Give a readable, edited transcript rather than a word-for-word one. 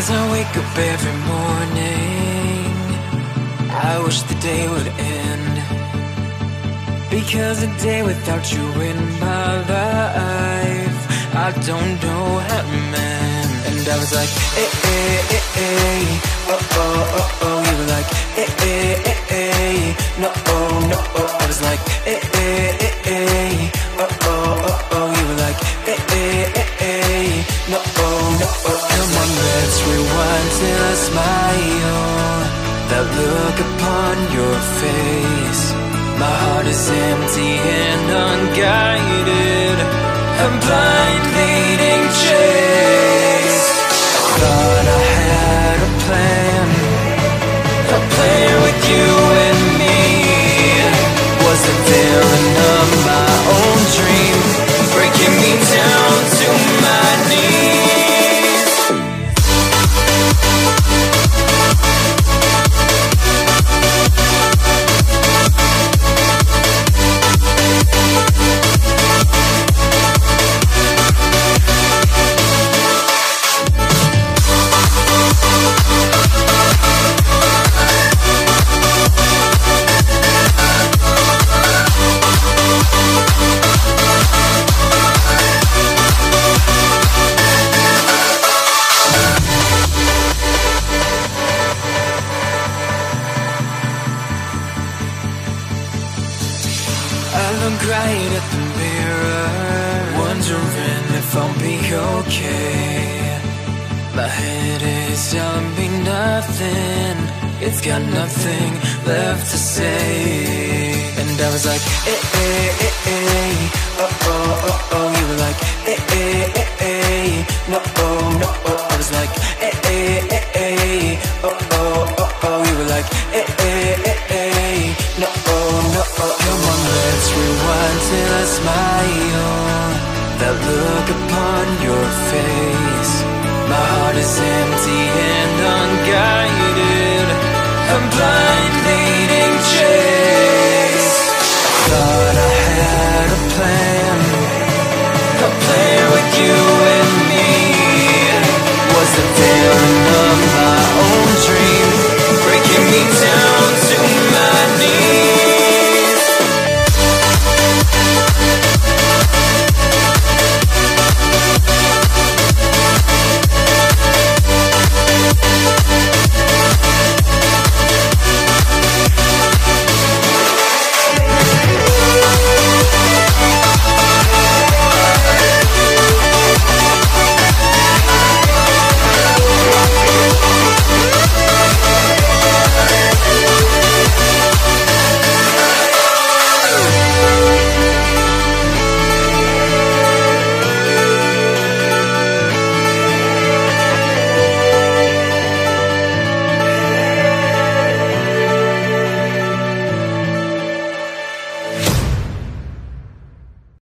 As I wake up every morning, I wish the day would end, because a day without you in my life, I don't know how to mend. And I was like, eh, eh, eh, eh, oh, oh, oh, oh. You were like, eh, eh, eh, eh, no, oh, no, oh. I was like, eh, eh, eh, eh, oh, oh, oh, oh. You were like, eh, eh, eh, eh, no, oh, no, oh. Come on, let's rewind till I smile, that look upon your face. My heart is empty and unguided, a blind leading chase. I thought I had a plan with you and me. Was the villain of my own dream, breaking me down to my knees. I look right at the mirror, wondering if I'll be okay. My head is telling me nothing, it's got nothing left to say. And I was like, eh, eh, eh, eh, oh, oh, oh, oh. You were like, eh, eh, eh, eh, no, oh, no, oh. I was like, eh, eh, eh, eh, oh, oh, oh, oh. You were like, eh, eh, eh, eh, no, oh, no, oh. Come on, let's rewind till I smile, that look upon your face. My heart is empty and unguided, a blind leading chase. I thought I had a plan